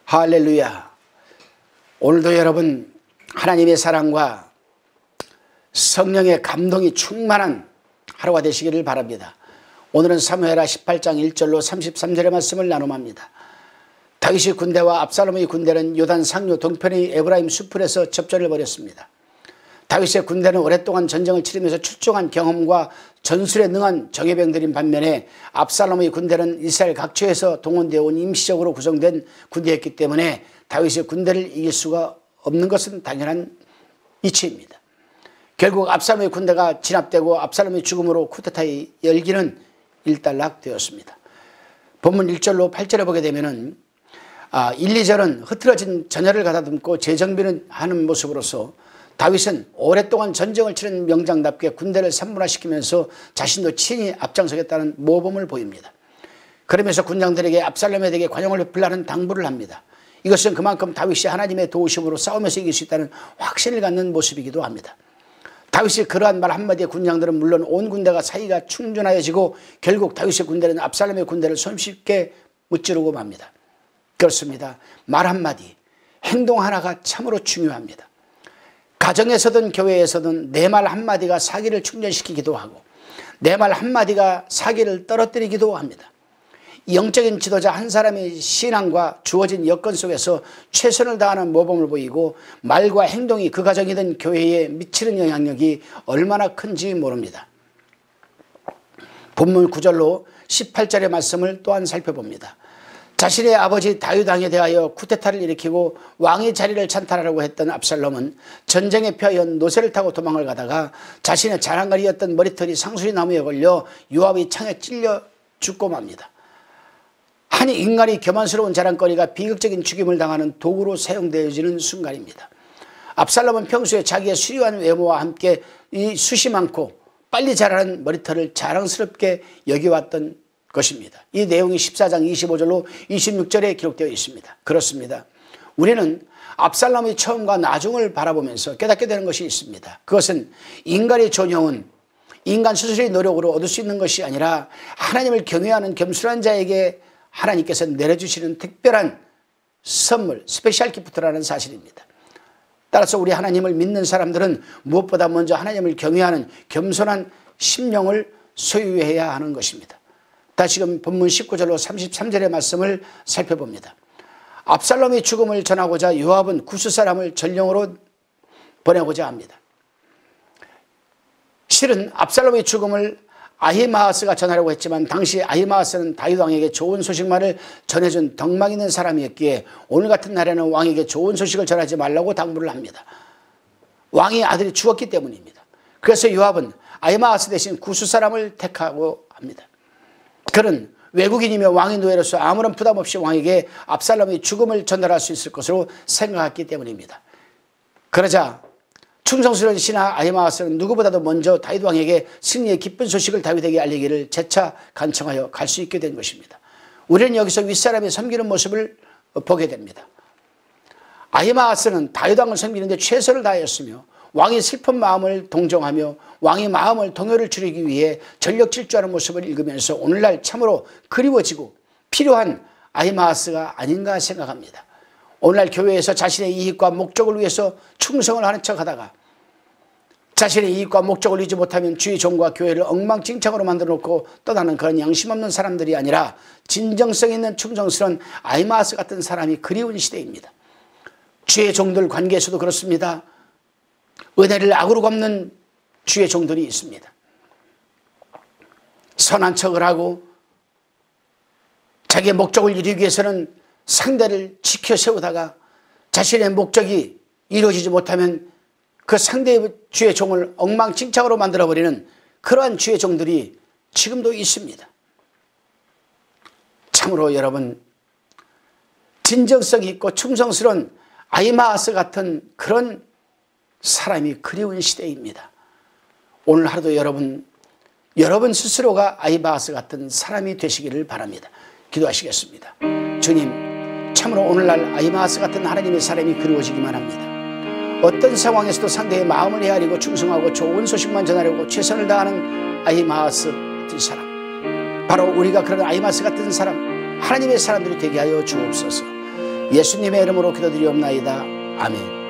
할렐루야. 오늘도 여러분 하나님의 사랑과 성령의 감동이 충만한 하루가 되시기를 바랍니다. 오늘은 사무엘하 18장 1절로 33절의 말씀을 나눔합니다. 다윗의 군대와 압살롬의 군대는 요단 상류 동편의 에브라임 수풀에서 접전을 벌였습니다. 다윗의 군대는 오랫동안 전쟁을 치르면서 출중한 경험과 전술에 능한 정예병들인 반면에 압살롬의 군대는 이스라엘 각처에서 동원되어 온 임시적으로 구성된 군대였기 때문에 다윗의 군대를 이길 수가 없는 것은 당연한 이치입니다. 결국 압살롬의 군대가 진압되고 압살롬의 죽음으로 쿠데타의 열기는 일단락되었습니다. 본문 1절로 8절에 보게 되면은 1, 2절은 흐트러진 전열을 가다듬고 재정비는 하는 모습으로서 다윗은 오랫동안 전쟁을 치른 명장답게 군대를 산문화시키면서 자신도 친히 앞장서겠다는 모범을 보입니다. 그러면서 군장들에게 압살롬에 대해 관용을 베풀라는 당부를 합니다. 이것은 그만큼 다윗이 하나님의 도우심으로 싸우면서 이길 수 있다는 확신을 갖는 모습이기도 합니다. 다윗이 그러한 말 한마디에 군장들은 물론 온 군대가 사이가 충전하여지고 결국 다윗의 군대는 압살롬의 군대를 손쉽게 무찌르고 맙니다. 그렇습니다. 말 한마디, 행동 하나가 참으로 중요합니다. 가정에서든 교회에서든 내 말 한마디가 사기를 충전시키기도 하고 내 말 한마디가 사기를 떨어뜨리기도 합니다. 영적인 지도자 한 사람의 신앙과 주어진 여건 속에서 최선을 다하는 모범을 보이고 말과 행동이 그 가정이든 교회에 미치는 영향력이 얼마나 큰지 모릅니다. 본문 9절로 18절의 말씀을 또한 살펴봅니다. 자신의 아버지 다윗 왕에 대하여 쿠데타를 일으키고 왕의 자리를 찬탈하려고 했던 압살롬은 전쟁에 피하여 노새를 타고 도망을 가다가 자신의 자랑거리였던 머리털이 상수리 나무에 걸려 요압의 창에 찔려 죽고 맙니다. 한 인간이 교만스러운 자랑거리가 비극적인 죽임을 당하는 도구로 사용되어지는 순간입니다. 압살롬은 평소에 자기의 수려한 외모와 함께 이 숱이 많고 빨리 자라는 머리털을 자랑스럽게 여겨왔던 것입니다. 이 내용이 14장 25절로 26절에 기록되어 있습니다. 그렇습니다. 우리는 압살롬의 처음과 나중을 바라보면서 깨닫게 되는 것이 있습니다. 그것은 인간의 존영은 인간 스스로의 노력으로 얻을 수 있는 것이 아니라 하나님을 경외하는 겸손한 자에게 하나님께서 내려주시는 특별한 선물, 스페셜 기프트라는 사실입니다. 따라서 우리 하나님을 믿는 사람들은 무엇보다 먼저 하나님을 경외하는 겸손한 심령을 소유해야 하는 것입니다. 다시금 본문 19절로 33절의 말씀을 살펴봅니다. 압살롬의 죽음을 전하고자 요압은 구스 사람을 전령으로 보내고자 합니다. 실은 압살롬의 죽음을 아히마아스가 전하려고 했지만 당시 아히마아스는 다윗 왕에게 좋은 소식만을 전해준 덕망 있는 사람이었기에 오늘 같은 날에는 왕에게 좋은 소식을 전하지 말라고 당부를 합니다. 왕의 아들이 죽었기 때문입니다. 그래서 요압은 아히마아스 대신 구스 사람을 택하고 합니다. 그는 외국인이며 왕의 노예로서 아무런 부담 없이 왕에게 압살롬의 죽음을 전달할 수 있을 것으로 생각했기 때문입니다. 그러자 충성스러운 신하 아히마아스는 누구보다도 먼저 다윗 왕에게 승리의 기쁜 소식을 다윗에게 알리기를 재차 간청하여 갈 수 있게 된 것입니다. 우리는 여기서 윗사람이 섬기는 모습을 보게 됩니다. 아히마아스는 다윗 왕을 섬기는데 최선을 다하였으며 왕의 슬픈 마음을 동정하며 왕의 마음을 동요를 추리기 위해 전력 질주하는 모습을 읽으면서 오늘날 참으로 그리워지고 필요한 아히마아스가 아닌가 생각합니다. 오늘날 교회에서 자신의 이익과 목적을 위해서 충성을 하는 척하다가 자신의 이익과 목적을 이루지 못하면 주의 종과 교회를 엉망진창으로 만들어 놓고 떠나는 그런 양심 없는 사람들이 아니라 진정성 있는 충성스러운 아히마아스 같은 사람이 그리운 시대입니다. 주의 종들 관계에서도 그렇습니다. 은혜를 악으로 갚는 주의 종들이 있습니다. 선한 척을 하고 자기의 목적을 이루기 위해서는 상대를 지켜 세우다가 자신의 목적이 이루어지지 못하면 그 상대의 주의 종을 엉망진창으로 만들어버리는 그러한 주의 종들이 지금도 있습니다. 참으로 여러분 진정성 있고 충성스러운 아히마아스 같은 그런 사람이 그리운 시대입니다. 오늘 하루도 여러분 스스로가 아히마아스 같은 사람이 되시기를 바랍니다. 기도하시겠습니다. 주님, 참으로 오늘날 아히마아스 같은 하나님의 사람이 그리워지기만 합니다. 어떤 상황에서도 상대의 마음을 헤아리고 충성하고 좋은 소식만 전하려고 최선을 다하는 아히마아스 같은 사람, 바로 우리가 그런 아히마아스 같은 사람, 하나님의 사람들이 되게 하여 주옵소서. 예수님의 이름으로 기도드리옵나이다. 아멘.